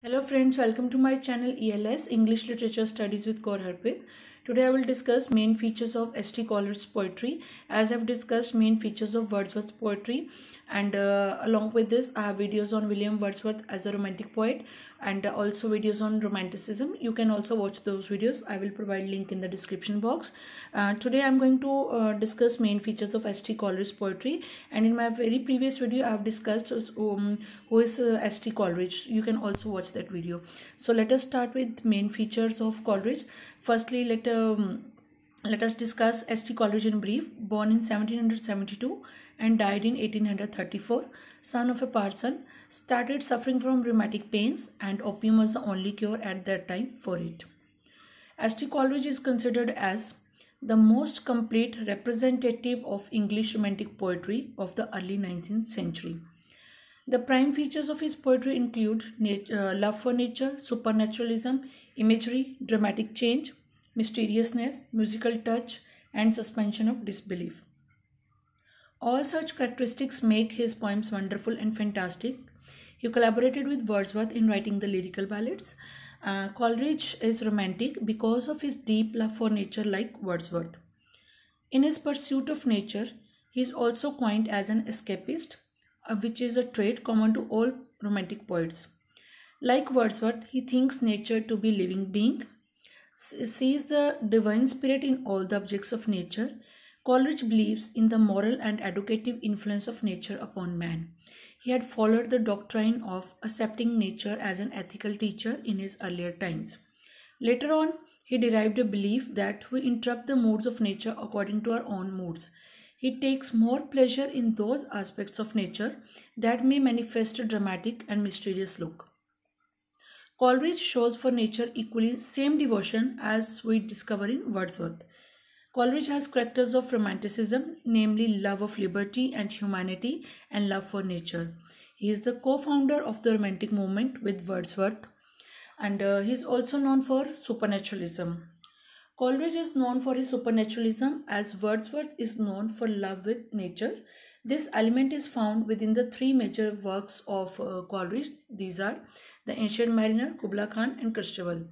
Hello friends, welcome to my channel ELS English Literature Studies with Kaur Harpreet. Today I will discuss main features of S.T. Coleridge's poetry, as I've discussed main features of Wordsworth's poetry, and along with this I have videos on William Wordsworth as a romantic poet and also videos on romanticism. You can also watch those videos. I will provide link in the description box. Today I'm going to discuss main features of S.T. Coleridge's poetry, and in my very previous video I have discussed who is S.T. Coleridge. You can also watch that video. So let us start with main features of Coleridge. Firstly, let us discuss S.T. Coleridge in brief. Born in 1772 and died in 1834, son of a parson, started suffering from rheumatic pains, and opium was the only cure at that time for it. S.T. Coleridge is considered as the most complete representative of English romantic poetry of the early 19th century. The prime features of his poetry include love for nature, supernaturalism, imagery, dramatic change, mysteriousness, musical touch, and suspension of disbelief. All such characteristics make his poems wonderful and fantastic. He collaborated with Wordsworth in writing the lyrical ballads. Coleridge is romantic because of his deep love for nature, like Wordsworth. In his pursuit of nature, he is also coined as an escapist, which is a trait common to all romantic poets. Like Wordsworth, he thinks nature to be living being, sees the divine spirit in all the objects of nature. Coleridge believes in the moral and educative influence of nature upon man. He had followed the doctrine of accepting nature as an ethical teacher in his earlier times. Later on, he derived a belief that we interrupt the moods of nature according to our own moods. He takes more pleasure in those aspects of nature that may manifest a dramatic and mysterious look. Coleridge shows for nature equally same devotion as we discover in Wordsworth. Coleridge has characters of romanticism, namely love of liberty and humanity and love for nature. He is the co-founder of the Romantic movement with Wordsworth, and he is also known for supernaturalism. Coleridge is known for his supernaturalism as Wordsworth is known for love with nature. This element is found within the three major works of Coleridge. These are The Ancient Mariner, Kubla Khan, and Christabel.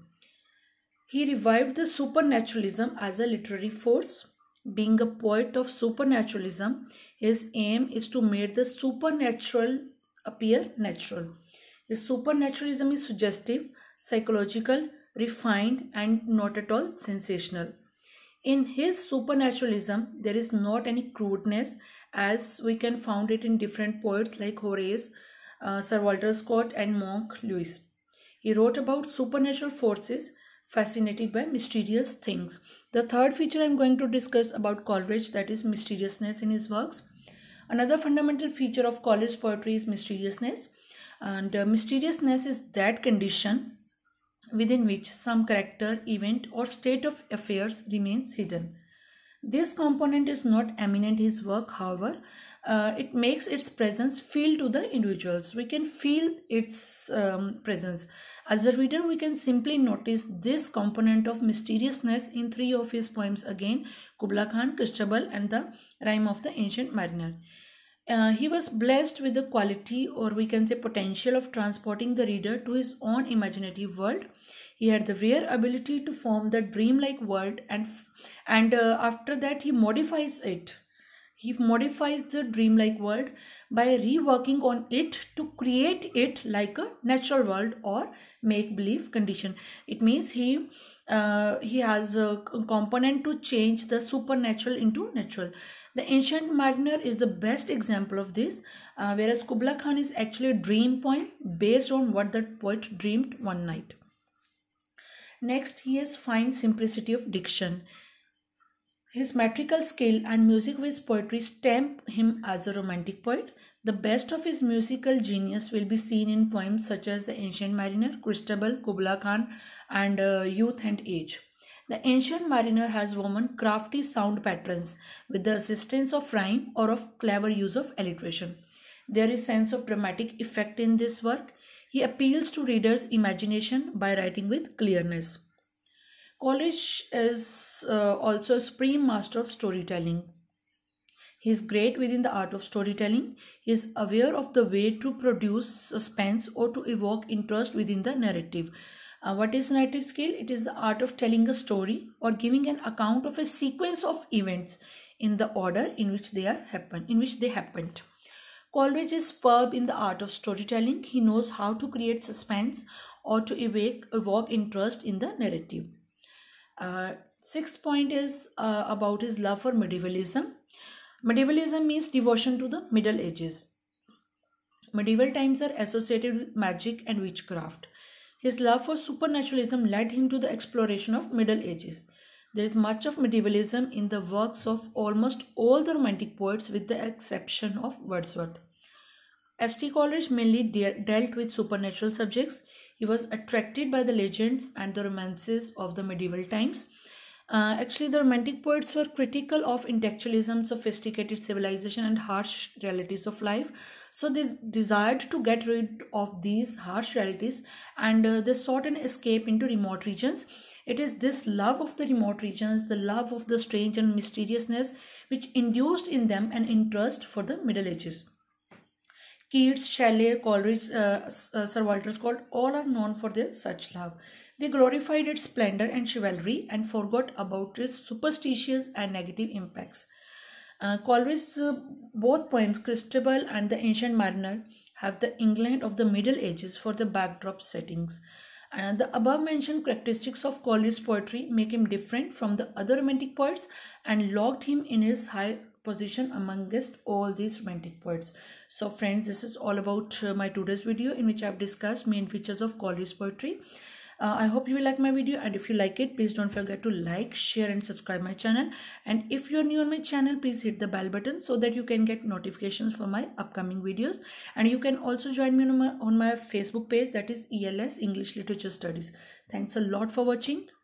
He revived the supernaturalism as a literary force. Being a poet of supernaturalism, his aim is to make the supernatural appear natural. His supernaturalism is suggestive, psychological, refined, and not at all sensational. In his supernaturalism, there is not any crudeness as we can find it in different poets like Horace, Sir Walter Scott, and Monk Lewis. He wrote about supernatural forces, fascinated by mysterious things. The third feature I am going to discuss about Coleridge, that is mysteriousness in his works. Another fundamental feature of Coleridge's poetry is mysteriousness, and mysteriousness is that condition within which some character, event, or state of affairs remains hidden. This component is not eminent in his work, however, it makes its presence feel to the individuals. We can feel its presence. As a reader, we can simply notice this component of mysteriousness in three of his poems again, Kubla Khan, Christabel, and the Rime of the Ancient Mariner. He was blessed with the quality, or we can say potential, of transporting the reader to his own imaginative world. He had the rare ability to form the dreamlike world, and after that he modifies it. He modifies the dreamlike world by reworking on it to create it like a natural world or make-believe condition. It means he has a component to change the supernatural into natural. The Ancient Mariner is the best example of this, whereas Kubla Khan is actually a dream poem based on what the poet dreamed one night. Next, he has fine simplicity of diction. His metrical skill and music of his poetry stamp him as a romantic poet. The best of his musical genius will be seen in poems such as The Ancient Mariner, Christabel, Kubla Khan, and Youth and Age. The Ancient Mariner has woven crafty sound patterns with the assistance of rhyme or of clever use of alliteration. There is sense of dramatic effect in this work. He appeals to readers' imagination by writing with clearness. Coleridge is also a supreme master of storytelling. He is great within the art of storytelling. He is aware of the way to produce suspense or to evoke interest within the narrative. What is narrative skill? It is the art of telling a story or giving an account of a sequence of events in the order in which they happened. Coleridge is superb in the art of storytelling. He knows how to create suspense or to evoke interest in the narrative. Sixth point is about his love for medievalism. Medievalism means devotion to the Middle Ages. Medieval times are associated with magic and witchcraft. His love for supernaturalism led him to the exploration of Middle Ages. There is much of medievalism in the works of almost all the Romantic poets with the exception of Wordsworth. S.T. Coleridge mainly dealt with supernatural subjects. He was attracted by the legends and the romances of the medieval times. Actually, the Romantic poets were critical of intellectualism, sophisticated civilization, and harsh realities of life. So they desired to get rid of these harsh realities, and they sought an escape into remote regions. It is this love of the remote regions, the love of the strange and mysteriousness, which induced in them an interest for the Middle Ages. Keats, Shelley, Coleridge, Sir Walter Scott, all are known for their such love. They glorified its splendor and chivalry and forgot about its superstitious and negative impacts. Coleridge's both poems, Christabel and The Ancient Mariner, have the England of the Middle Ages for the backdrop settings. The above mentioned characteristics of Coleridge's poetry make him different from the other Romantic poets and locked him in his high position amongst all these Romantic poets. So friends, this is all about my today's video in which I have discussed main features of Coleridge's poetry. I hope you will like my video, and if you like it, please don't forget to like, share and subscribe my channel. And if you are new on my channel, please hit the bell button so that you can get notifications for my upcoming videos. And you can also join me on my Facebook page, that is ELS English Literature Studies. Thanks a lot for watching.